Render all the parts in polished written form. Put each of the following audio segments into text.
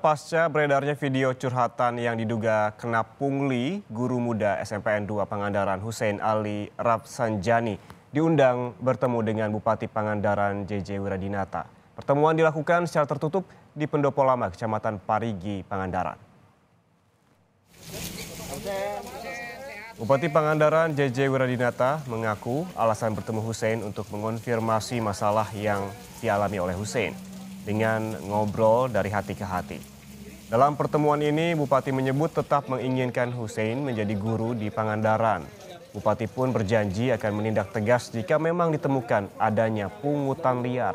pasca beredarnya video curhatan yang diduga kena pungli guru muda SMPN 2 Pangandaran Hussein Ali Rafsanjani diundang bertemu dengan Bupati Pangandaran JJ Wiradinata. Pertemuan dilakukan secara tertutup di Pendopo Lama, Kecamatan Parigi, Pangandaran. Bupati Pangandaran JJ Wiradinata mengaku alasan bertemu Hussein untuk mengonfirmasi masalah yang dialami oleh Hussein dengan ngobrol dari hati ke hati. Dalam pertemuan ini, Bupati menyebut tetap menginginkan Hussein menjadi guru di Pangandaran. Bupati pun berjanji akan menindak tegas jika memang ditemukan adanya pungutan liar.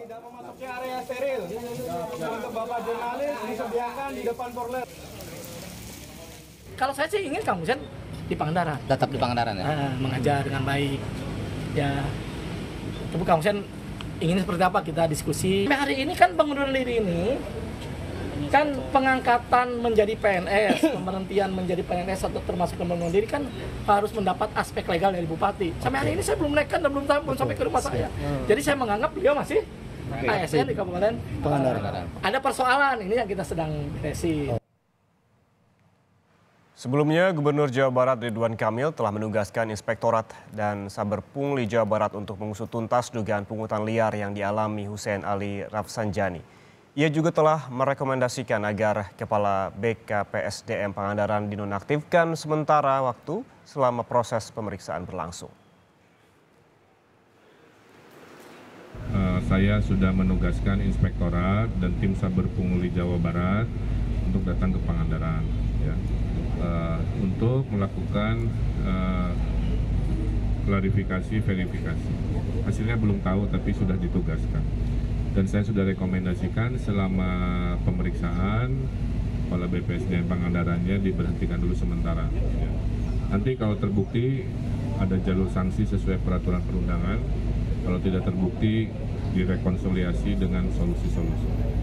Kalau saya sih ingin Kang Hussein di Pangandaran. Tetap di Pangandaran ya? Mengajar dengan baik. Ya, tapi Kang Hussein ingin seperti apa kita diskusi. Hari ini kan pengunduran diri ini kan pengangkatan menjadi PNS, pemberhentian menjadi PNS atau termasuk pengunduran diri kan harus mendapat aspek legal dari Bupati. Sampai hari ini saya belum naikkan dan belum sampai ke rumah saya. Jadi saya menganggap beliau masih ASN di Kabupaten Pangandaran. Ada persoalan ini yang kita sedang beresin. Sebelumnya, Gubernur Jawa Barat Ridwan Kamil telah menugaskan Inspektorat dan Saber Pungli Jawa Barat untuk mengusut tuntas dugaan pungutan liar yang dialami Hussein Ali Rafsanjani. Ia juga telah merekomendasikan agar Kepala BKPSDM Pangandaran dinonaktifkan sementara waktu selama proses pemeriksaan berlangsung. Saya sudah menugaskan Inspektorat dan tim Saber Pungli Jawa Barat untuk datang ke Pangandaran. Ya. Untuk melakukan klarifikasi, verifikasi. Hasilnya belum tahu tapi sudah ditugaskan. Dan saya sudah rekomendasikan selama pemeriksaan Kepala BPSDM Pangandarannya diberhentikan dulu sementara. Ya. Nanti kalau terbukti ada jalur sanksi sesuai peraturan perundangan. Kalau tidak terbukti direkonsiliasi dengan solusi-solusi.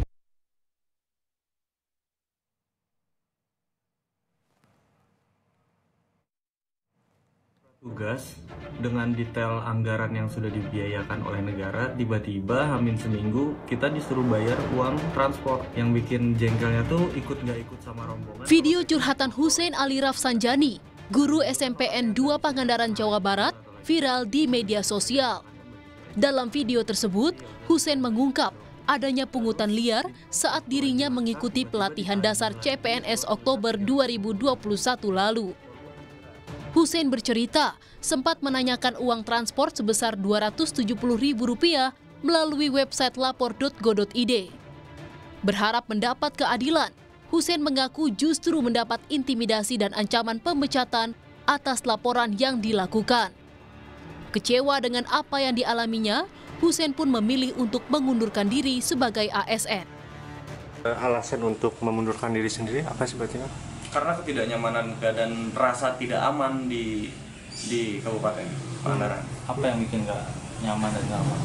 Tugas dengan detail anggaran yang sudah dibiayakan oleh negara, tiba-tiba hamin seminggu kita disuruh bayar uang transport. Yang bikin jengkelnya tuh ikut nggak ikut sama rombongan. Video curhatan Hussein Ali Rafsanjani, guru SMPN 2 Pangandaran Jawa Barat, viral di media sosial. Dalam video tersebut, Hussein mengungkap adanya pungutan liar saat dirinya mengikuti pelatihan dasar CPNS Oktober 2021 lalu. Hussein bercerita sempat menanyakan uang transport sebesar Rp270.000 melalui website lapor.go.id. Berharap mendapat keadilan, Hussein mengaku justru mendapat intimidasi dan ancaman pemecatan atas laporan yang dilakukan. Kecewa dengan apa yang dialaminya, Hussein pun memilih untuk mengundurkan diri sebagai ASN. Alasan untuk memundurkan diri sendiri apa sebetulnya? Karena ketidaknyamanan dan rasa tidak aman di Kabupaten Pangandaran. Apa yang bikin nggak nyaman dan nggak aman?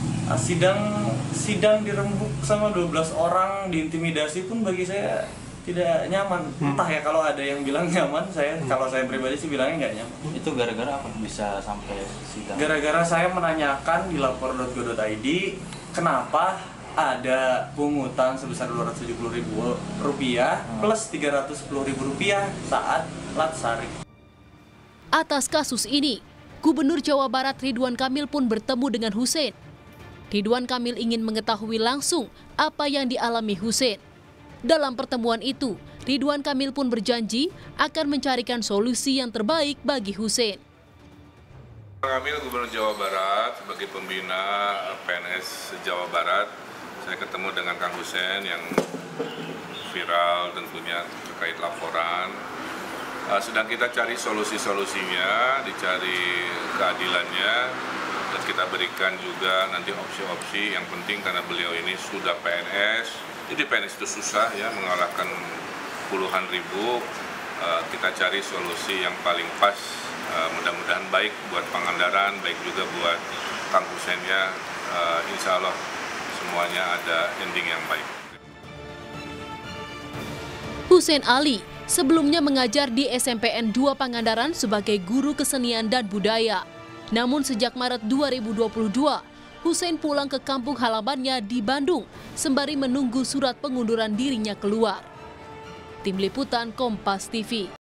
Sidang dirembuk sama 12 orang, diintimidasi pun bagi saya tidak nyaman. Entah ya, kalau ada yang bilang nyaman, kalau saya pribadi sih bilangnya nggak nyaman. Itu gara-gara apa bisa sampai sidang? Gara-gara saya menanyakan di lapor.go.id kenapa ada pungutan sebesar Rp270.000 plus Rp310.000 saat Latsari. Atas kasus ini, Gubernur Jawa Barat Ridwan Kamil pun bertemu dengan Hussein. Ridwan Kamil ingin mengetahui langsung apa yang dialami Hussein. Dalam pertemuan itu, Ridwan Kamil pun berjanji akan mencarikan solusi yang terbaik bagi Hussein. Kamil, Gubernur Jawa Barat, sebagai pembina PNS Jawa Barat, saya ketemu dengan Kang Hussein yang viral tentunya terkait laporan. Sedang kita cari solusi-solusinya, dicari keadilannya, dan kita berikan juga nanti opsi-opsi. Yang penting karena beliau ini sudah PNS, jadi PNS itu susah ya, mengalahkan puluhan ribu. Kita cari solusi yang paling pas, mudah-mudahan baik buat Pangandaran, baik juga buat Kang Hussein ya. Insya Allah semuanya ada ending yang baik. Hussein Ali sebelumnya mengajar di SMPN 2 Pangandaran sebagai guru kesenian dan budaya. Namun sejak Maret 2022, Hussein pulang ke kampung halamannya di Bandung sembari menunggu surat pengunduran dirinya keluar. Tim Liputan Kompas TV.